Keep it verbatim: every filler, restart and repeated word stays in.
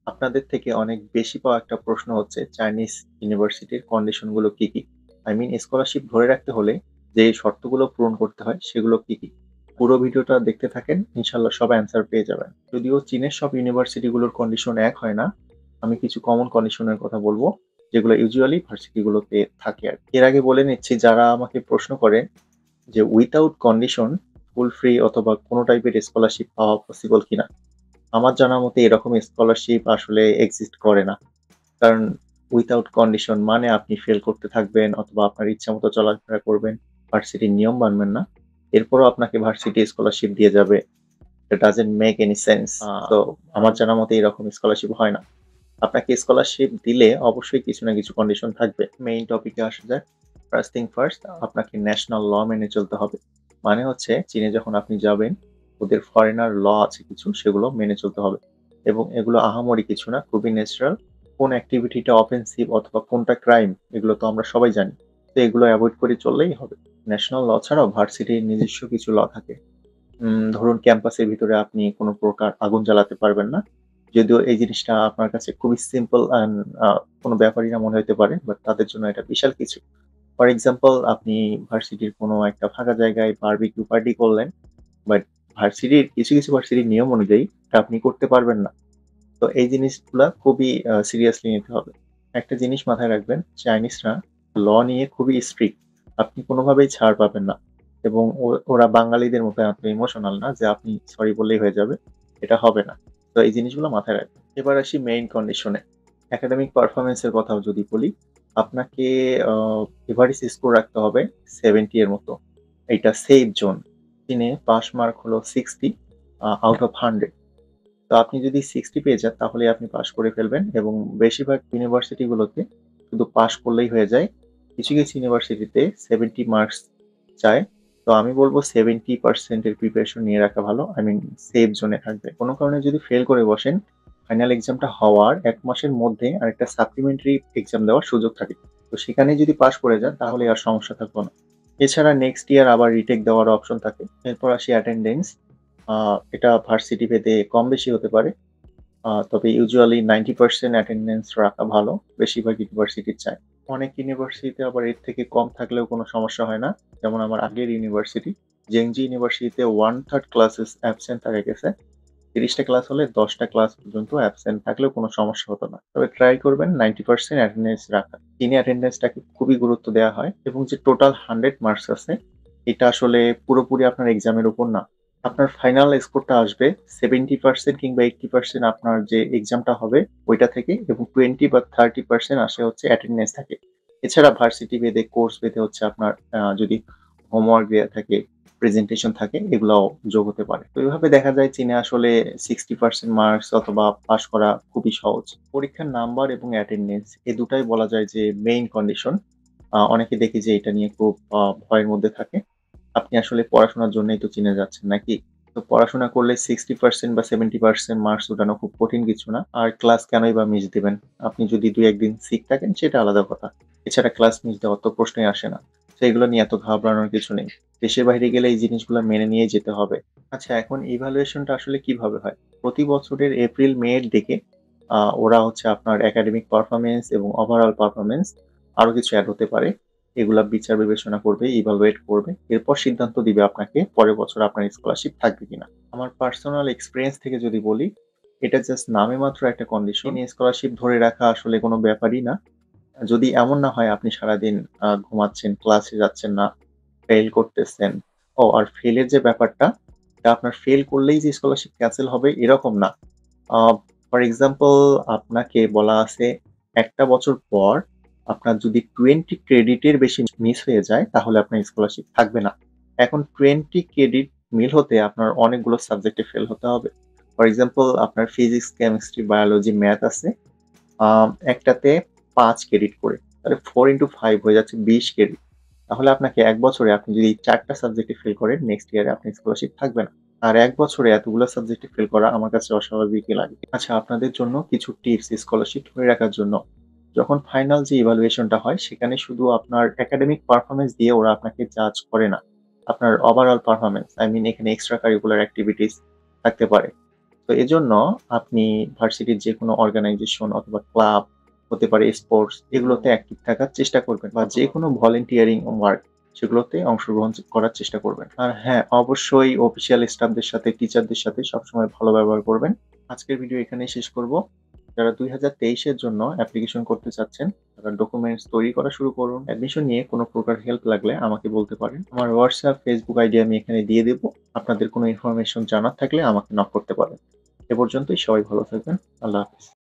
আপনাদের থেকে অনেক বেশি পাওয়া একটা প্রশ্ন হচ্ছে চাইনিজ ইউনিভার্সিটির কন্ডিশন গুলো কি কি? আই মিন স্কলারশিপ ধরে রাখতে হলে যে শর্তগুলো পূরণ করতে হয় সেগুলো কি কি? পুরো ভিডিওটা দেখতে থাকেন, ইনশাল্লাহ সব অ্যান্সার পেয়ে যাবেন। যদিও চীনের সব ইউনিভার্সিটি গুলোর কন্ডিশন এক হয় না, আমি কিছু কমন কন্ডিশনের কথা বলবো যেগুলো ইউজুয়ালি ভার্সিটি গুলোতে থাকে। আর এর আগে বলে নিচ্ছি, যারা আমাকে প্রশ্ন করে যে উইথাউট কন্ডিশন ফুল ফ্রি অথবা কোনো টাইপের স্কলারশিপ পাওয়া পসিবল কিনা, আমার জানা মতে এরকম স্কলারশিপ আসলে এক্সিস্ট করে না। কারণ উইথাউট কন্ডিশন মানে আপনি ফেল করতে থাকবেন অথবা আপনার ইচ্ছা মতো চলাফেরা করবেন, ভার্সিটির নিয়ম মানবেন না, এরপরও আপনাকে ভার্সিটি স্কলারশিপ দিয়ে যাবে। এটা ডাজেন্ট মেক এনি সেন্স। তো আমার জানা মতে এরকম স্কলারশিপ হয় না। আপনাকে স্কলারশিপ দিলে অবশ্যই কিছু না কিছু কন্ডিশন থাকবে। মেইন টপিকে আসা যাক। ফার্স্ট থিং ফার্স্ট, আপনাকে ন্যাশনাল ল মেনে চলতে হবে। মানে হচ্ছে চীনে যখন আপনি যাবেন, ওদের ফরেনার ল আছে কিছু, সেগুলো মেনে চলতে হবে। এবং এগুলো আহামরি কিছু না, খুবই ন্যাচারাল। কোন অ্যাক্টিভিটিটা অফেন্সিভ অথবা কোনটা ক্রাইম, এগুলো তো আমরা সবাই জানি। তো এগুলো অ্যাভয়েড করে চললেই হবে। ন্যাশনাল ল ছাড়াও ভার্সিটির নিজস্ব কিছু ল থাকে। উম ধরুন ক্যাম্পাসের ভিতরে আপনি কোনো প্রকার আগুন জ্বালাতে পারবেন না। যদিও এই জিনিসটা আপনার কাছে খুবই সিম্পল অ্যান্ড কোনো ব্যাপারই না মনে হতে পারে, বাট তাদের জন্য এটা বিশাল কিছু। ফর এক্সাম্পল, আপনি ভার্সিটির কোনো একটা ফাঁকা জায়গায় বারবিকিউ পার্টি করলেন, বাট ভার্সিটির কিছু কিছু ভার্সিটির নিয়ম অনুযায়ী এটা আপনি করতে পারবেন না। তো এই জিনিসগুলা খুবই সিরিয়াসলি নিতে হবে। একটা জিনিস মাথায় রাখবেন, চাইনিজরা ল নিয়ে খুবই স্ট্রিক্ট। আপনি কোনোভাবেই ছাড় পাবেন না। এবং ও- ওরা বাঙালিদের মতো এত ইমোশনাল না যে আপনি সরি বললেই হয়ে যাবে, এটা হবে না। তো এই জিনিসগুলো মাথায় রাখবেন। এবার আসি মেইন কন্ডিশনে। একাডেমিক পারফরমেন্সের কথাও যদি বলি, আপনাকে এভারেজ স্কোর রাখতে হবে সেভেন্টি এর মতো। এটা সেফ জোন। চীনে পাস মার্ক হলো সিক্সটি আউট অফ হান্ড্রেড। তো আপনি যদি সিক্সটি পেয়ে যান তাহলে আপনি পাস করে ফেলবেন। এবং বেশিরভাগ ইউনিভার্সিটি গুলোতে শুধু পাস করলেই হয়ে যায়। কিছু কিছু ইউনিভার্সিটিতে সেভেন্টি মার্কস চায়। তো আমি বলবো সেভেন্টি পার্সেন্টের প্রিপারেশন নিয়ে রাখা ভালো। আই মিন সেফ জোনে থাকবে। কোনো কারণে যদি ফেল করে বসেন, ফাইনাল এক্সামটা হওয়ার এক মাসের মধ্যে আরেকটা সাপ্লিমেন্টারি এক্সাম দেওয়ার সুযোগ থাকে। তো সেখানে যদি পাস করে যান তাহলে আর সমস্যা থাকবে না। এছাড়া নেক্সট ইয়ার আবার রিটেক দেওয়ার অপশন থাকে। এরপর আসি অ্যাটেন্ডেন্স। আহ, এটা ভার্সিটি ভেদে কম বেশি হতে পারে। আহ, তবে ইউজুয়ালি নাইনটি পার্সেন্ট অ্যাটেন্ডেন্স রাখা ভালো, বেশিরভাগ ইউনিভার্সিটি চায়। অনেক ইউনিভার্সিটিতে আবার এর থেকে কম থাকলেও কোনো সমস্যা হয় না। যেমন আমার আগের ইউনিভার্সিটি, জেংজি ইউনিভার্সিটিতে ওয়ান থার্ড ক্লাসেস অ্যাবসেন্ট থাকে গেছে। তিরিশটা ক্লাস হলে দশটা ক্লাস পর্যন্ত অ্যাবসেন্ট থাকলেও কোনো সমস্যা হতো না। তবে ট্রাই করবেন নাইনটি পার্সেন্ট অ্যাটেন্ডেন্স রাখা। চীনে অ্যাটেন্ডেন্সটাকে খুবই গুরুত্ব দেওয়া হয়, এবং যে টোটাল হান্ড্রেড মার্কস আছে, এটা আসলে পুরোপুরি আপনার এক্সামের উপর না। আপনার ফাইনাল স্কোরটা আসবে সেভেন্টি পার্সেন্ট কিংবা এইটটি পার্সেন্ট আপনার যে এক্সামটা হবে ওইটা থেকে, এবং টোয়েন্টি বা থার্টি পার্সেন্ট আসে হচ্ছে অ্যাটেন্ডেন্স থাকে। এছাড়া ভার্সিটি ভেদে কোর্স ভেদে হচ্ছে আপনার আহ, যদি হোমওয়ার্ক দেওয়া থাকে, প্রেজেন্টেশন থাকে, এগুলাও যোগ হতে পারে। তো এইভাবে দেখা যায় চীনে আসলে সিক্সটি পার্সেন্ট মার্কস অথবা পাস করা খুবই সহজ। পরীক্ষার নাম্বার এবং অ্যাটেন্ডেন্স এ দুটাই বলা যায় যে মেইন কন্ডিশন। অনেকে দেখি যে এটা নিয়ে খুব আহ, ভয়ের মধ্যে থাকে। আপনি আসলে পড়াশোনার জন্যই তো চীনে যাচ্ছেন নাকি? তো পড়াশোনা করলে সিক্সটি পার্সেন্ট বা সেভেন্টি পার্সেন্ট মার্কস ওঠানো খুব কঠিন কিছু না। আর ক্লাস কেনই বা মিস দিবেন? আপনি যদি দুই একদিন সিক থাকেন সেটা আলাদা কথা। এছাড়া ক্লাস মিস দেওয়ার তো প্রশ্নই আসে না। তো এগুলো নিয়ে এত ঘাবড়ানোর কিছু নেই। দেশের বাইরে গেলে এই জিনিসগুলো মেনে নিয়ে যেতে হবে। আচ্ছা, এখন ইভালুয়েশনটা আসলে কিভাবে হয়? প্রতি বছরের এপ্রিল মে এর দিকে আহ, ওরা হচ্ছে আপনার একাডেমিক পারফরমেন্স এবং ওভারঅল পারফরমেন্স, আরো কিছু অ্যাড হতে পারে, এগুলা বিচার বিবেচনা করবে, ইভালুয়েট করবে। এরপর সিদ্ধান্ত দিবে আপনাকে পরের বছর আপনার স্কলারশিপ থাকবে কিনা। আমার পার্সোনাল এক্সপিরিয়েন্স থেকে যদি বলি, এটা জাস্ট নামে মাত্র একটা কন্ডিশন। স্কলারশিপ ধরে রাখা আসলে কোনো ব্যাপারই না। যদি এমন না হয় আপনি সারাদিন আহ, ঘুমাচ্ছেন, ক্লাসে যাচ্ছেন না, ফেল করতেছেন। ও আর ফেলের যে ব্যাপারটা, এটা আপনার ফেল করলেই যে স্কলারশিপ ক্যান্সেল হবে এরকম না। ফর এক্সাম্পল, আপনাকে বলা আছে একটা বছর পর আপনার যদি টোয়েন্টি ক্রেডিটের বেশি মিস হয়ে যায় তাহলে আপনার স্কলারশিপ থাকবে না। এখন টোয়েন্টি ক্রেডিট মিল হতে আপনার অনেকগুলো সাবজেক্টে ফেল হতে হবে। ফর এক্সাম্পল, আপনার ফিজিক্স, কেমিস্ট্রি, বায়োলজি, ম্যাথ আছে, আম, একটাতে পাঁচ ক্রেডিট করে, তাহলে ফোর ইন্টু ফাইভ হয়ে যাচ্ছে বিশ ক্রেডিট। তাহলে আপনাকে এক বছরে আপনি যদি চারটা সাবজেক্টে ফেল করেন, নেক্সট ইয়ারে আপনার স্কলারশিপ থাকবে না। আর এক বছরে এতগুলো সাবজেক্টে ফেল করা আমার কাছে অস্বাভাবিকই লাগে। আচ্ছা, আপনাদের জন্য কিছু টিপস স্কলারশিপ ধরে রাখার জন্য। যখন ফাইনাল যে ইভালুয়েশনটা হয় সেখানে শুধু আপনার একাডেমিক পারফরমেন্স দিয়ে ওরা আপনাকে জাজ করে না, আপনার ওভারঅল পারফরমেন্স, আই মিন এখানে এক্সট্রা কারিকুলার অ্যাক্টিভিটিস থাকতে পারে। তো এজন্য আপনি ভার্সিটির যেকোনো অর্গানাইজেশন অথবা ক্লাব হতে পারে, স্পোর্টস, এগুলোতে অ্যাক্টিভ থাকার চেষ্টা করবেন বা যেকোনো ভলান্টিয়ারিং ওয়ার্ক সেগুলোতে অংশগ্রহণ করার চেষ্টা করবেন। আর হ্যাঁ, অবশ্যই অফিসিয়াল স্টাফদের সাথে, টিচারদের সাথে সবসময় ভালো ব্যবহার করবেন। আজকের ভিডিও এখানেই শেষ করব। যারা দুই হাজার তেইশ এর জন্য অ্যাপ্লিকেশন করতে চাচ্ছেন, তারা ডকুমেন্টস তৈরি করা শুরু করুন। অ্যাডমিশন নিয়ে কোনো প্রকার হেল্প লাগলে আমাকে বলতে পারেন। আমার হোয়াটসঅ্যাপ, ফেসবুক আইডি আমি এখানে দিয়ে দেব। আপনাদের কোনো ইনফরমেশন জানার থাকলে আমাকে নক করতে পারেন। এ পর্যন্তই, সবাই ভালো থাকবেন। আল্লাহ হাফেজ।